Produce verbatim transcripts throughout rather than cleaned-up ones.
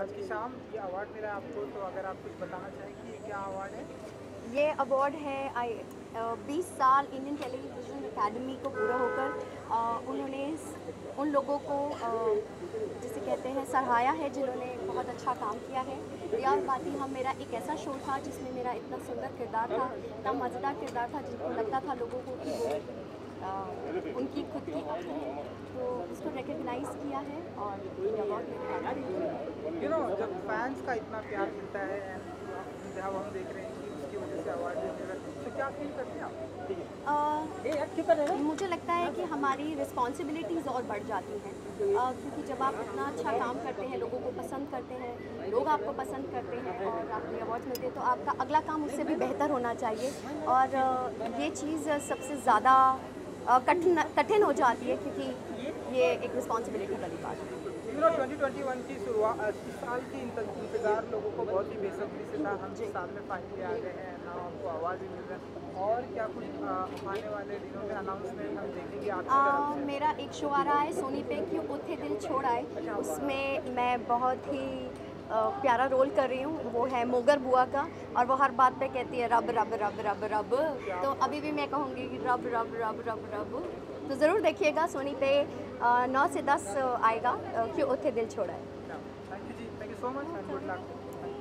आज की शाम ये अवार्ड मिला है आपको, तो अगर आप कुछ बताना चाहें कि ये क्या अवार्ड है? ये अवार्ड है आई बीस साल इंडियन टेलीविज़न एकेडमी को पूरा होकर अ, उन्होंने स- उन लोगों को अ, जिसे कहते हैं सराहाया है जिन्होंने बहुत अच्छा काम किया है। रिया और बाती हम मेरा एक ऐसा शो था जिसमें मेरा इतना सुंदर किरदार था, इतना मज़ेदार किरदार था जिनको लगता था लोगों को कि वो अ, उनकी खुद की एक्टिंग है, तो उसको रिकग्नाइज़ किया है और ये अवार्ड मेरे हाथ में। यू नो जब फैंस का इतना प्यार मिलता है एंड जब हम देख रहे हैं कि उसकी वजह से अवार्ड भी मिल रहा है, तो क्या फील करते हैं आप? अ, मुझे लगता है कि हमारी रिस्पॉन्सिबिलिटीज़ और बढ़ जाती हैं, अ, क्योंकि जब आप इतना अच्छा काम करते हैं, लोगों को पसंद करते हैं, लोग आपको पसंद करते हैं और आपको अवार्ड्स मिलते हैं, तो आपका अगला काम उससे भी बेहतर होना चाहिए। और अ, ये चीज़ सबसे ज़्यादा अ, कठिन कठिन हो जाती है, क्योंकि ये एक रिस्पॉन्सिबिलिटी वाली बात है। You know twenty twenty one की शुरुआत, इस साल की इंत- इंतजार लोगों को बहुत ही बेसब्री से था। हम इस साल में फाइनली आ गए हैं ना, आपको आवाज़ भी मिल रहा है, और क्या कुछ अ, आने वाले दिनों में अनाउंसमेंट हम देखेंगे आपकी आ, तरफ से? मेरा एक शो आ रहा है सोनी पे, क्यों उठे दिल छोड़ आए, उसमें मैं बहुत ही आ, प्यारा रोल कर रही हूँ। वो है मोगर बुआ का, और वो हर बात पे कहती है रब रब रब रब रब। तो अभी भी मैं कहूँगी कि रब रब रब रब रब। तो ज़रूर देखिएगा सोनी पे, आ, नौ से दस आएगा आ, क्यों उठे दिल छोड़ आए। थैंक यू जी, thank you so much and good luck.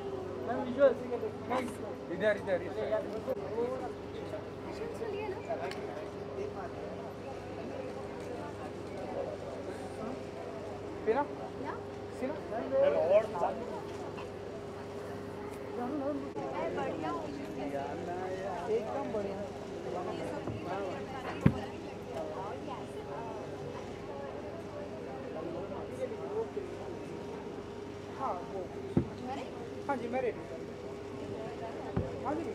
इधर इधर इधर फिर या? सिना बढ़िया एकदम बढ़िया। हाँ वो हाँ जी मैं रेडी। हाँ जी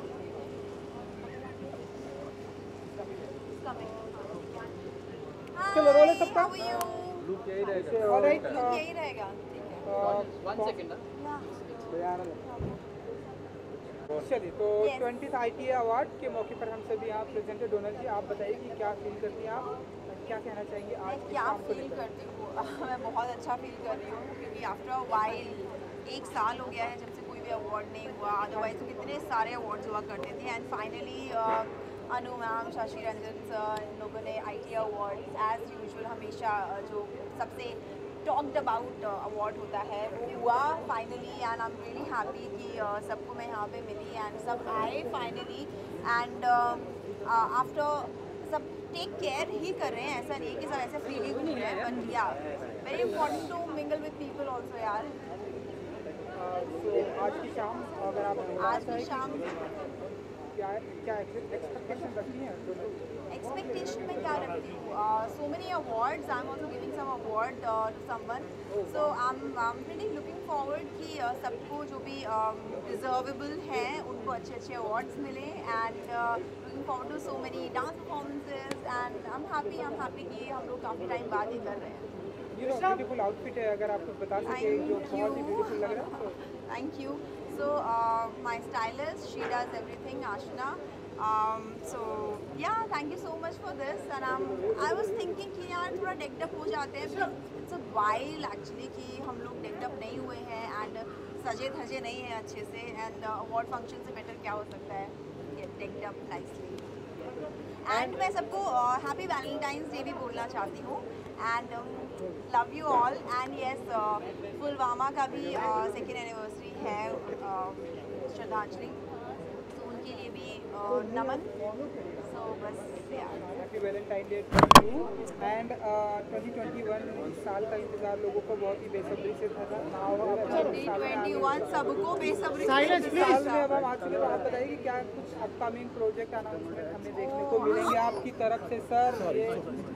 चलो रोल है सबका। लुक यही रहेगा। ऑलराइट यही रहेगा। वन सेकंड चलिए, तो Yes. Twenty I T award के मौके पर हम सभी यहाँ प्रेजेंट है। डोनल जी, आप बताइए कि क्या फील करती हैं आप, क्या कहना चाहेंगे आज मैं की क्या शाम को फील लेकर? करती हूँ मैं बहुत अच्छा फील कर रही हूँ, क्योंकि आफ्टर अ वाइल एक साल हो गया है जब से कोई भी अवार्ड नहीं हुआ। अदरवाइज तो कितने सारे अवार्ड्स हुआ करते थे, and finally Anu ma'am, Shashi Ranjan sir, इन लोगों ने I T award as usual हमेशा uh, जो सबसे टॉक्ड अबाउट अवार्ड होता है वो हुआ finally. And I am really happy कि uh, सबको मैं यहाँ पे मिली एंड सब आए फाइनली। एंड आफ्टर सब टेक केयर ही कर रहे हैं, ऐसा नहीं है कि सब ऐसे फ्रीली घूम रहे हैं, but yeah very important to mingle with people also यार। तो आज की शाम अगर आप बताना आज की चाहें शाम कि क्या क्या एक्सपेक्टेशन रखती हैं दोनों? एक्सपेक्टेशन में क्या रखती हूँ, so many awards, I am also giving some award to someone, so I am I am really looking forward कि uh, सबको जो भी डिजर्वेबल um, हैं उनको अच्छे अच्छे अवार्ड्स मिले। And looking forward to so many dance performances, and I am happy I am happy कि हम लोग काफ़ी टाइम बाद ही कर रहे हैं। यू नो ब्यूटीफुल आउटफिट है, अगर आप कुछ बता सके जो Thank बहुत ही you. ब्यूटीफुल लग रहा है। Thank you. So uh, my stylist, she does everything, Ashna. Um, so yeah, thank you so much for this. And um, I was thinking कि यार थोड़ा decked up हो जाते हैं। It's a while actually कि हम लोग decked up नहीं हुए हैं and सजे धजे नहीं हैं अच्छे से, and uh, award function से better क्या हो सकता है? Get decked up nicely. And मैं सबको हैप्पी वैलेंटाइंस डे भी बोलना चाहती हूँ, and love you all. And yes, Pulwama का भी सेकेंड एनिवर्सरी है, uh, श्रद्धांजलि, तो उनके लिए भी uh, नमन। सो बस यार happy Valentine day to and twenty twenty one साल का इंतजार लोगों को बहुत ही बेसब्री से था। ट्वेंटी ट्वेंटी वन सबको बेसब्री से इस साल में अब था। हम आ चुके, तो आप बताइए कि क्या कुछ अपकमिंग प्रोजेक्ट अनाउंसमेंट हमें देखने को मिलेंगे आपकी तरफ से सर? ये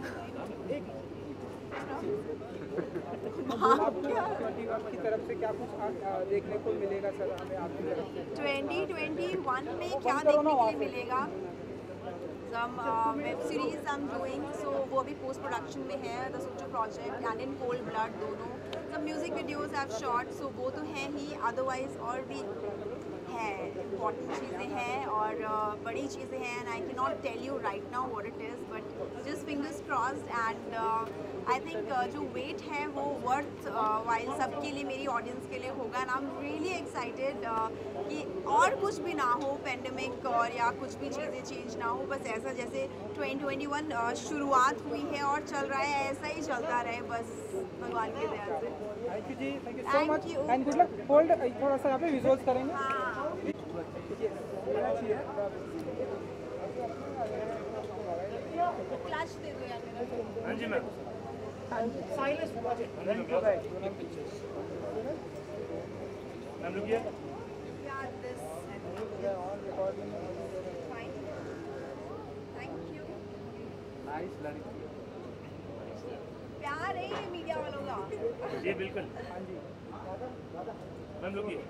ट्वेंटी वन की तरफ से क्या कुछ आ, आ, देखने को मिलेगा सर हमें आपकी तरफ से? ट्वेंटी ट्वेंटी वन में क्या देखने के लिए मिलेगा? some uh, web series I'm doing, so वो भी post production में है, The Sucho Project and In Cold Blood दोनों। some music videos I've shot, so वो तो हैं ही, otherwise और भी है, इम्पॉर्टेंट चीज़ें हैं और uh, बड़ी चीज़ें हैं and I can not tell you right now what it is but just fingers crossed and I think जो वेट है वो वर्थ वाइल सबके लिए, मेरी ऑडियंस के लिए होगा and I am really excited कि और कुछ भी ना हो पेंडेमिक और या कुछ भी चीज़ें चेंज ना हो, बस ऐसा जैसे ट्वेंटी ट्वेंटी वन शुरुआत हुई है और चल रहा है ऐसा ही चलता रहे बस भगवान की दया से। थैंक यू जी, thank you so Thank much you. And good luck. Hold थोड़ा सा यहाँ पे विजुअल्स करेंगे। हाँ क्लच दे दो यार मेरा। हाँ जी मैम। साइलेंस मैम रुकिए। यार this fine thank you. Nice लड़की। प्यार है ये मीडिया वालों का। जी बिल्कुल। मैम रुकिए।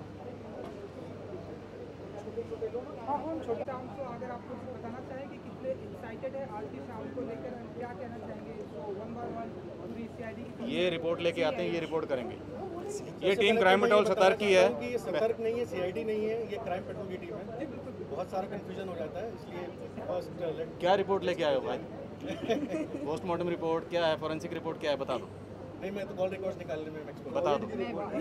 हाँ हम छोटे शाम को अगर आपको बताना चाहें कि कितने एक्साइटेड है आज की शाम को लेकर and क्या कहना चाहेंगे इसको वन बाय वन पूरी सीआईडी की ये रिपोर्ट लेके आते हैं, ये रिपोर्ट करेंगे। ये टीम क्राइम पेट्रोल सतर्क की है। कि ये सतर्क नहीं है, सीआईडी नहीं है, ये क्राइम पेट्रोल की टीम है। बहुत सारा कंफ्यूजन हो जाता है, इसलिए फर्स्ट लेट। क्या रिपोर्ट लेके आए हो भाई? पोस्टमार्टम रिपोर्ट क्या है, फॉरेंसिक रिपोर्ट क्या है, बता दो। नहीं, मैं तो कॉल रिकॉर्ड्स निकालने में एक्सपर्ट। बता दो।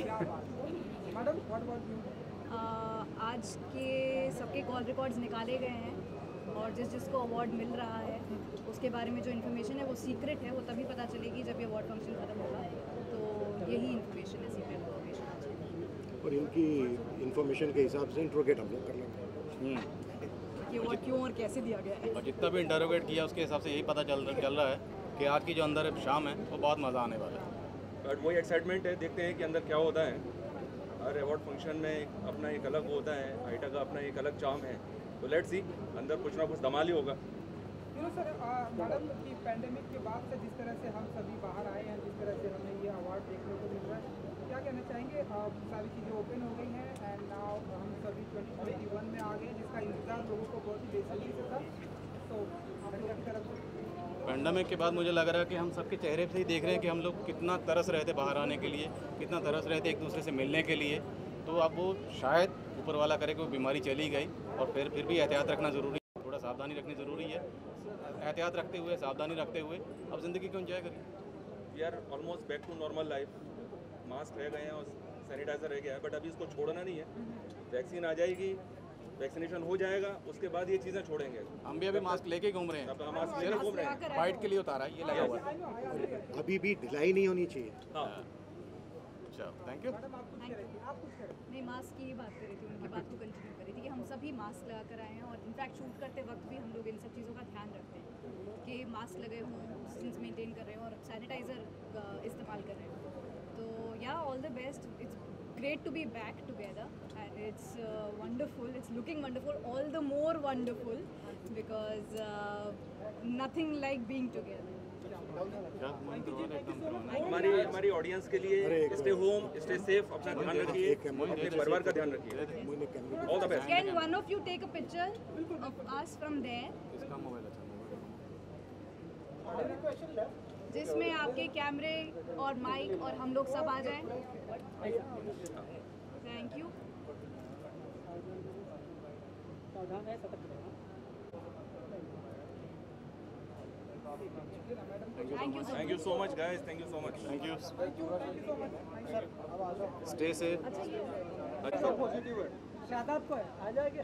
Madam what about you? आज के सबके कॉल रिकॉर्ड्स निकाले गए हैं और जिस जिसको अवार्ड मिल रहा है उसके बारे में जो इन्फॉर्मेशन है वो सीक्रेट है, वो तभी पता चलेगी जब ये अवार्ड फंक्शन ख़त्म होगा। तो यही इन्फॉर्मेशन है, सीक्रेट इन्फॉर्मेशन आज की। और इनकी इन्फॉर्मेशन के हिसाब से इंट्रोगेट हम लोग कर लेंगे ये अवार्ड क्यों और कैसे दिया गया है। और जितना भी इंटरोगेट किया उसके हिसाब से यही पता चल चल रहा है कि आज की जो अंदर शाम है वो बहुत मज़ा आने वाला है। बट वही एक्साइटमेंट है, देखते हैं कि अंदर क्या होता है। हर अवार्ड फंक्शन में एक अपना एक अलग होता है, आइटा का अपना एक अलग चार्म है, तो लेट्स सी अंदर कुछ ना कुछ धमाल ही होगा। यू नो सर मैडम कि पैंडेमिक के बाद से जिस तरह से हम सभी बाहर आए हैं, जिस तरह से हमें ये अवार्ड देखने को मिल रहा है, क्या कहना चाहेंगे? uh, सारी चीज़ें ओपन हो गई हैं एंड नाउ हम सभी ट्वेंटी ट्वेंटी वन में आ गए जिसका इंतजार लोगों को बहुत ही बेसब्री से था। तो आप लोगों की तरफ से पेंडेमिक के बाद मुझे लग रहा है कि हम सबके चेहरे से ही देख रहे हैं कि हम लोग कितना तरस रहे थे बाहर आने के लिए, कितना तरस रहे थे एक दूसरे से मिलने के लिए। तो अब वो शायद ऊपर वाला करे कि वो बीमारी चली गई और फिर फिर भी एहतियात रखना ज़रूरी है, थोड़ा सावधानी रखनी ज़रूरी है। एहतियात रखते हुए, सावधानी रखते हुए अब ज़िंदगी को एंजॉय करिए। We are almost back to normal life. Mask रह गए हैं और सैनिटाइजर रह गया है, बट अभी इसको छोड़ना नहीं है। वैक्सीन आ जाएगी, वैक्सीनेशन हो जाएगा, उसके बाद ये चीज़ें छोड़ेंगे। हम भी अभी मास्क लेके घूम रहे अब हैं, हम मास्क लेकर घूम रहे हैं। फाइट के लिए उतारा है, ये लगा हुआ है। अभी भी ढिलाई नहीं होनी चाहिए। हाँ अच्छा थैंक यू। नहीं, मास्क की ही बात कर रही थी, उनकी बात को कंटिन्यू कर रही थी कि हम सभी मास्क लगा कर आए हैं और इनफैक्ट शूट करते वक्त भी हम लोग इन सब चीज़ों का ध्यान रखते हैं कि मास्क लगे हों, डिस्टेंस मेंटेन कर रहे हो और सैनिटाइज़र इस्तेमाल कर रहे हो। तो या all the best, it's great to be back together and it's uh, wonderful, it's looking wonderful, all the more wonderful because uh, nothing like being together. हमारी हमारी ऑडियंस के लिए स्टे होम, स्टे सेफ, अपना ध्यान रखिए, अपने परिवार का ध्यान रखिए। All the best. Can one of you take a picture of us from there इसका मोबाइल अच्छा जिसमें आपके कैमरे और माइक और हम लोग सब आ जाएं? Thank you. Thank you thank you so much guys, thank you so much. Thank you. Stay safe. Shadab को है, आ जाएंगे।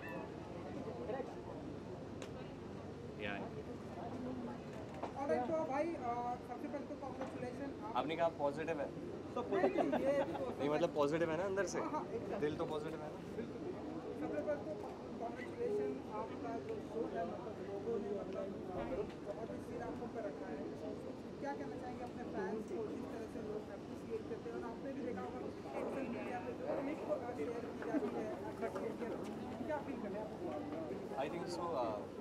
ऑलराइट तो भाई सबसे पहले तो कांग्रेचुलेशन। आपने कहा पॉजिटिव है, नहीं मतलब पॉजिटिव है ना अंदर से, दिल तो पॉजिटिव है ना। सबसे पहले तो कांग्रेचुलेशन, आपका जो शो है मतलब लोगों ने मतलब बहुत ही सिर आंखों पर रखा है। क्या कहना चाहेंगे अपने फैंस को, जिस तरह से लोग अप्रिशिएट करते हैं और आपने भी देखा होगा सोशल मीडिया पे जो क्लिप शेयर की जाती है, क्या फील कर रहे हैं? आई थिंक सो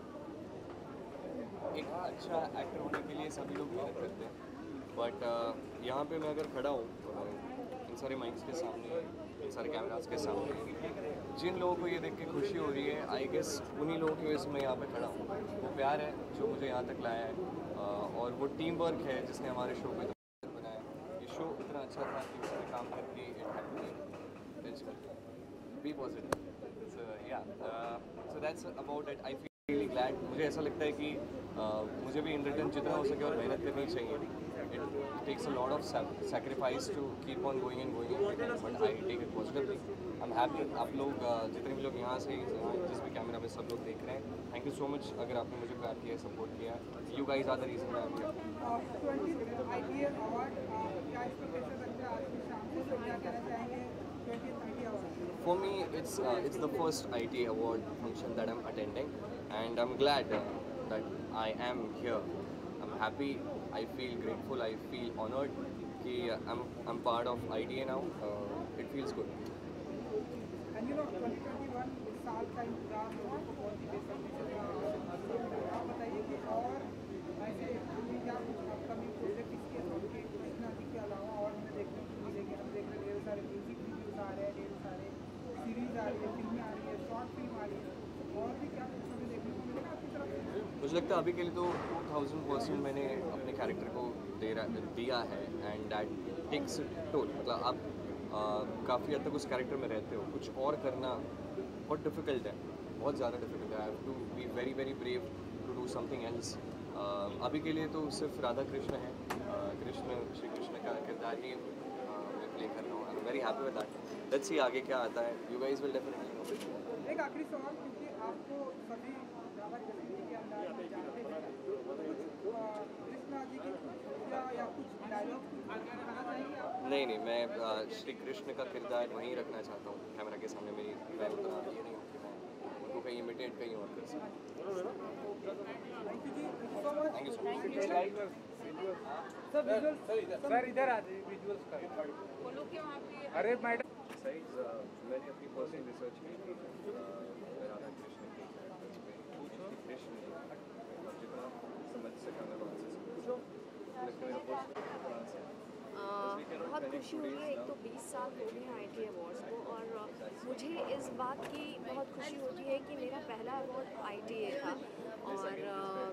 एक अच्छा एक्टर होने के लिए सभी लोग मेहनत करते हैं, बट uh, यहाँ पे मैं अगर खड़ा हूँ uh, इन सारे माइक्स के सामने, इन सारे कैमरास के सामने, जिन लोगों को ये देख के खुशी हो रही है, आई गेस उन्हीं लोगों की वजह से मैं यहाँ पे खड़ा हूँ। वो प्यार है जो मुझे यहाँ तक लाया है, uh, और वो टीम वर्क है जिसने हमारे शो को इतना बनाया। ये शो इतना अच्छा था कि उसमें काम करके it had to be positive. So yeah, uh, so that's about it. I feel really glad. मुझे ऐसा लगता है कि uh, मुझे भी इन रिटर्न जितना हो सके और मेहनत करनी चाहिए. It takes a lot of sacrifice to keep on going and going, but I take it positively. I'm happy. आप लोग uh, जितने भी लोग यहाँ से यहाँ जिस भी कैमरा में सब लोग देख रहे हैं, थैंक यू सो मच. अगर आपने मुझे प्यार किया, सपोर्ट किया, you guys are the reason I am here. Twenty I T award क्या एक्सपेक्टेशन रखते हैं आज की शाम को, तो क्या कहना चाहेंगे twenty I T award? For me, it's uh, it's the first I T award function that I'm attending, and I'm glad uh, that I am here. I'm happy. I feel grateful. I feel honored. कि I'm I'm part of I T A now. Uh, it feels good. And you know, twenty twenty one इस साल का इंतजार लोगों को बहुत ही बेसब्री से था. आप बताइए कि और ऐसे क्या कुछ अपकमिंग प्रोजेक्ट इसके के कृष्णा जी के अलावा और हमें देखने को मिलेंगे? हम देख रहे हैं ढेर सारे म्यूजिक वीडियोस आ रहे हैं, ढेर सारे सीरीज आ रही है, फिल्में आ रही है, शॉर्ट फिल्म आ रही है, और भी क्या कुछ हमें देखने को मिलेगा आपकी तरफ से? मुझे लगता है अभी के लिए तो टू थाउजेंड परसेंट मैंने अपने कैरेक्टर को दे रहा दिया है, एंड दैट टेक्स टोल. मतलब आप काफ़ी हद तक उस कैरेक्टर में रहते हो. कुछ और करना बहुत डिफ़िकल्ट है, बहुत ज़्यादा डिफ़िकल्ट है. I have to be very very brave to do something else. अभी के लिए तो सिर्फ राधा कृष्ण है, uh, कृष्ण श्री कृष्ण का किरदार ही uh, मैं प्ले कर रहा हूँ. I am very happy with that. Let's see आगे क्या आता है. You guys will definitely know. एक आखिरी सवाल, क्योंकि आपको सभी राधा कृष्ण जी के अंदाज में जानते हैं, कुछ अ, कृष्णा जी की या या कुछ डायलॉग कहना चाहेंगे आप? नहीं नहीं, मैं uh, श्री कृष्ण का किरदार वहीं रखना चाहता हूँ कैमरा के सामने. मेरी मैं उतना ये नहीं हूँ कि मैं उनको कहीं इमिटेट कहीं और कर सकूँ. थैंक यू जी, so much. Thank you so much. Sir visuals, sir इधर आ जाइए, विजुअल्स का बोलो कि वहाँ पे अरे मैडम Besides, uh, मैंने अपनी पर्सनल रिसर्च की थी राधा कृष्ण के कैरेक्टर्स पे, श्री कृष्ण जी, और जितना समझ सका मैं वहाँ से समझा. लगता है मेरा पर्सनल आंसर. बहुत खुशी हुई है. एक तो बीस साल हो गए हैं आई टी अवार्ड्स को, और मुझे इस बात की बहुत खुशी होती है कि मेरा पहला अवार्ड आई टी ए था, और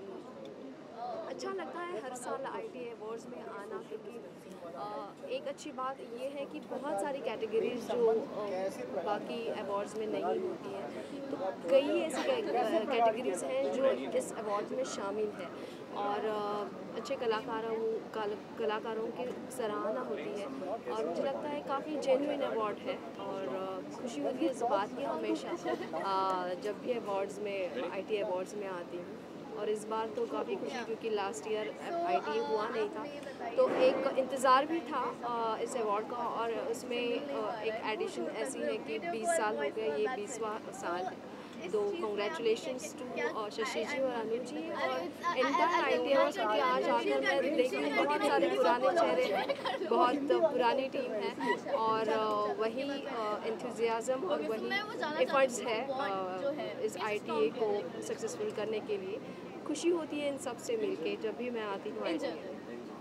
अच्छा लगता है हर साल आई टी अवार्ड्स में आना, क्योंकि एक अच्छी बात ये है कि बहुत सारी कैटेगरीज जो बाकी अवार्ड्स में नहीं होती हैं, तो कई ऐसी कैटेगरीज हैं जो इस अवार्ड में शामिल है, और अच्छे कलाकारों कलाकारों की सराहना होती है, और मुझे लगता है काफ़ी जेन्युइन अवार्ड है, और खुशी होती है इस बात की हमेशा जब भी अवार्ड्स में आई टी अवार्ड्स में आती हूँ. और इस बार तो काफ़ी खुशी, क्योंकि last year I T A हुआ नहीं था, तो एक इंतज़ार भी था इस अवार्ड का, और उसमें एक एडिशन ऐसी है कि बीस साल हो गए, ये बीसवां साल है. तो कॉन्ग्रेचुलेशंस टू शशि जी और अनुज जी और इंटायर आई टी अवार्ड्स, क्योंकि आज आकर मैं देख रही हूँ बहुत सारे पुराने चेहरे हैं, बहुत पुरानी टीम है, और वही एंथुजियाज़म और वही एफर्ट्स है इस आई टी ए को सक्सेसफुल करने के लिए. खुशी होती है इन सब से मिलके जब भी मैं आती हूँ I T A.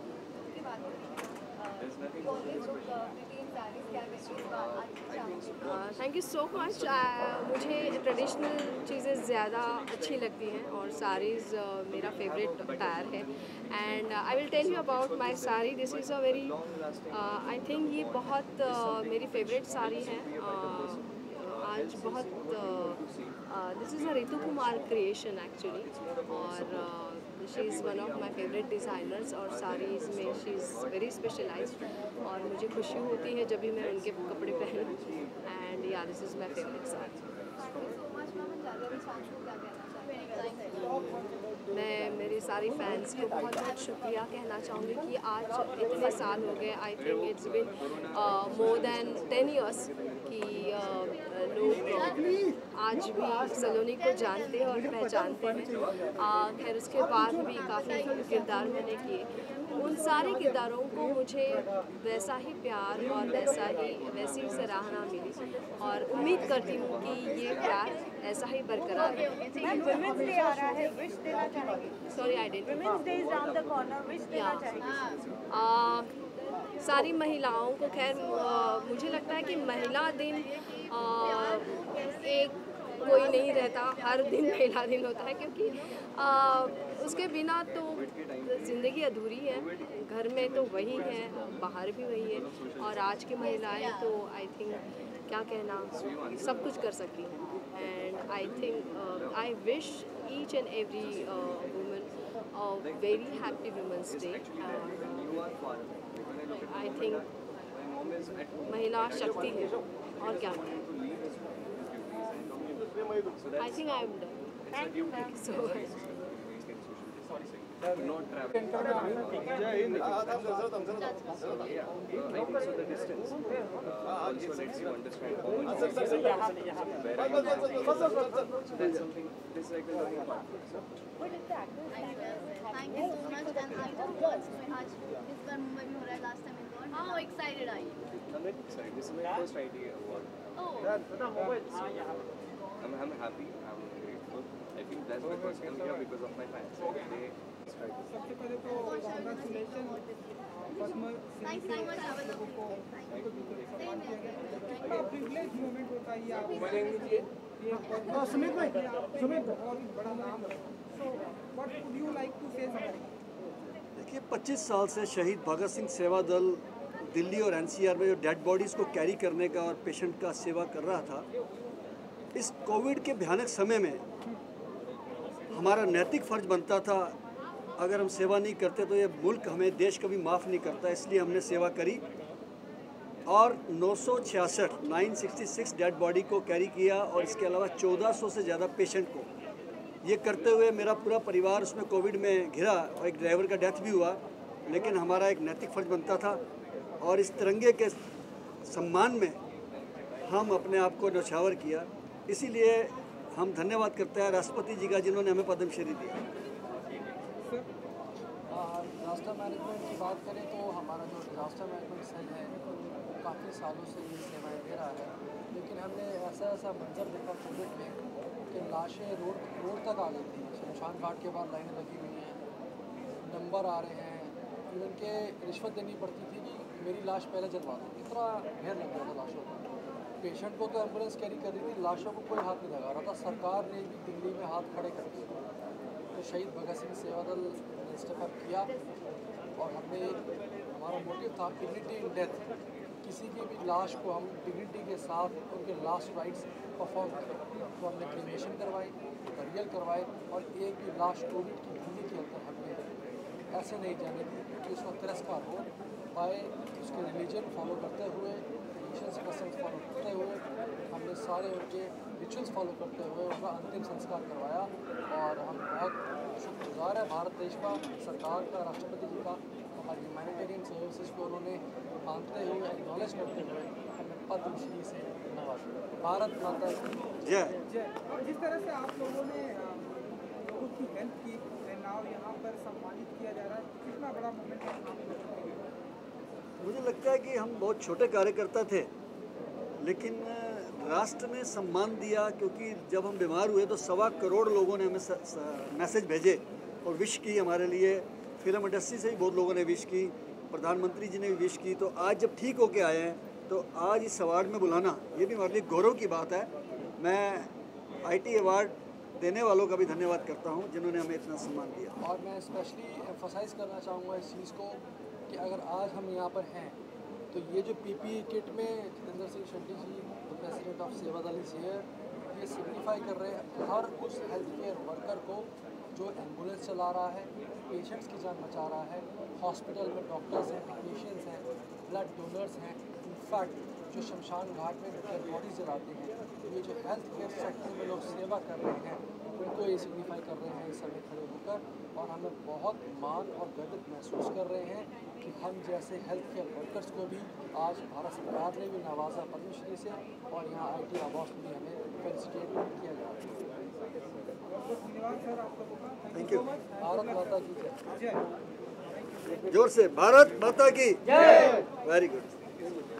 Thank you so much. मुझे ट्रेडिशनल चीज़ें ज़्यादा अच्छी लगती हैं, और साड़ीज़ uh, मेरा फेवरेट अटायर है. And I will tell you about my sari. This is a very I think ये बहुत uh, मेरी फेवरेट साड़ी है. uh, आज बहुत this is a Ritu Kumar creation actually, और she is one of my favourite designers, और साड़ीज़ में शी इज़ वेरी स्पेशलाइज्ड, और मुझे खुशी होती है जब भी मैं उनके कपड़े पहनूँ. एंड या this is my favourite sari. मैं मेरे सारी फैंस को बहुत बहुत शुक्रिया कहना चाहूँगी कि आज इतने साल हो गए. I think it's been more than ten years कि uh, लोग आज भी सलोनी को जानते हैं और पहचानते हैं. uh, खैर उसके बाद भी काफ़ी किरदार मैंने किए. उन सारे किरदारों को मुझे वैसा ही प्यार और वैसा ही वैसी ही सराहना मिली, और उम्मीद करती हूँ कि ये प्यार ऐसा ही बरकरार है. वुमेन्स डे आ रहा है, विश देना चाहेंगे? Sorry I didn't. Women's day is round the corner, wish देना चाहेंगे? सारी महिलाओं को, खैर मुझे लगता है कि महिला दिन आ, एक कोई नहीं रहता, हर दिन महिला दिन होता है, क्योंकि आ, उसके बिना तो ज़िंदगी अधूरी है। घर में तो वही है, बाहर भी वही है, और आज की महिलाएं तो आई थिंक क्या कहना, सब कुछ कर सकती हैं। And I think I wish each and every woman a very happy women's day. I think महिला शक्ति है, और क्या। I think I am done. So not travel. Yeah, in the distance. Also lets you understand how much where I am. So that's something. This is like a learning part. Thank you so much. And I was first में आज इस बार मुंबई में हो रहा है, last time Indore. How excited are you? I'm very excited. This is my first I T award. Oh. I'm I'm happy. I'm grateful. I think that's because I'm here because of my fans. They सबसे पहले तो congratulation Padma Thank you so much. Have a lovely day. Thank you. Same here. कितना privilege moment होता है ये आप सुमित भाई सुमित बहुत बड़ा नाम है। So what would you like to say something? देखिए, पच्चीस साल से शहीद भगत सिंह सेवा दल दिल्ली और एन सी आर में जो डेड बॉडीज़ को कैरी करने का और पेशेंट का सेवा कर रहा था, इस कोविड के भयानक समय में हमारा नैतिक फ़र्ज बनता था, अगर हम सेवा नहीं करते तो ये मुल्क हमें, देश कभी माफ़ नहीं करता। इसलिए हमने सेवा करी और नौ सौ छियासठ nine sixty six dead body को कैरी किया, और इसके अलावा चौदह सौ से ज़्यादा पेशेंट को। ये करते हुए मेरा पूरा परिवार उसमें कोविड में घिरा और एक ड्राइवर का डेथ भी हुआ, लेकिन हमारा एक नैतिक फ़र्ज बनता था, और इस तिरंगे के सम्मान में हम अपने आप को न्यौछावर किया। इसीलिए हम धन्यवाद करते हैं राष्ट्रपति जी का, जिन्होंने हमें पद्मश्री दिया। डिज़ास्टर मैनेजमेंट की बात करें तो हमारा जो डिज़ास्टर मैनेजमेंट सेल है वो काफ़ी सालों से ये सेवाएं दे रहा है, लेकिन हमने ऐसा ऐसा मंजर देखा कोविड में कि लाशें रोड रोड तक आ गई थी। शमशान घाट के बाद लाइनें लगी हुई हैं, नंबर आ रहे हैं, इवन के रिश्वत देनी पड़ती थी कि मेरी लाश पहले जलवा दो। इतना ढेर लग गया था लाशों का। पेशेंट को तो एम्बुलेंस कैरी कर रही थी, लाशों को कोई हाथ नहीं लगा रहा था। सरकार ने भी दिल्ली में हाथ खड़े कर दिए। तो शहीद भगत सिंह सेवा दल ने स्टेप अप किया, और हमने हमारा मोटिव था डिग्निटी इन डेथ। किसी की भी लाश को हम डिग्निटी के साथ उनके लास्ट राइट्स परफॉर्म करें। तो हमने क्रीमेशन करवाई, बरियल करवाए, और एक भी लाश कोविड की दिल्ली के अंदर हमने ऐसे नहीं जाने दी कि उसका तिरस्कार हो पाए। उसके रिलीजन फॉलो करते हुए, रिलीजियस कस्टम्स फॉलो करते हुए, हमने सारे उनके रिचुअल्स फॉलो करते हुए उनका अंतिम संस्कार करवाया। और हम बहुत शुक्रगुजार है भारत देश का, सरकार का, राष्ट्रपति जी का, हमारी ह्यूमैनिटेरियन सर्विसेज को उन्होंने मानते हुए, एक्नॉलेज करते हुए हमें पद्मश्री से नवाजा। भारत माता जय। और जिस तरह से आप लोगों ने लोगों की हेल्प की, नाव यहाँ पर सम्मानित किया जा रहा है, कितना बड़ा मोमेंट है आप लोगों के लिए? मुझे लगता है कि हम बहुत छोटे कार्यकर्ता थे, लेकिन राष्ट्र ने सम्मान दिया, क्योंकि जब हम बीमार हुए तो सवा करोड़ लोगों ने हमें मैसेज भेजे और विश की हमारे लिए। फिल्म इंडस्ट्री से भी बहुत लोगों ने विश की, प्रधानमंत्री जी ने भी विश की। तो आज जब ठीक होके आए हैं तो आज इस अवार्ड में बुलाना, ये भी हमारे लिए गौरव की बात है। मैं आईटी अवार्ड देने वालों का भी धन्यवाद करता हूँ, जिन्होंने हमें इतना सम्मान दिया। और मैं स्पेशली एम्फसाइज़ करना चाहूँगा इस चीज़ को कि अगर आज हम यहाँ पर हैं तो ये जो पीपीई किट में Jitendra Singh Shetty ji, president of Seva Dal is here, ये सिग्निफाई कर रहे हैं हर उस हेल्थ केयर वर्कर को जो एम्बुलेंस चला रहा है, पेशेंट्स की जान बचा रहा है, हॉस्पिटल में डॉक्टर्स हैं, टेक्नीशियंस हैं, ब्लड डोनर्स हैं, इनफैक्ट जो शमशान घाट में डेड बॉडीज जलाते हैं, ये जो हेल्थ केयर सेक्टर में लोग सेवा कर रहे हैं, उनको ये सिग्निफाई कर रहे हैं इस समय खड़े होकर। और हमें बहुत मान और गर्व महसूस कर रहे हैं कि हम जैसे हेल्थ केयर वर्कर्स को भी आज भारत सरकार ने भी नवाजा पद्मश्री से, और यहाँ आई टी अवार्ड भी हमें फेलिसिटेट किया जा रहा है। धन्यवाद सर आप लोगों का। Thank you. भारत माता की जय। जोर से भारत माता की जय। Very good.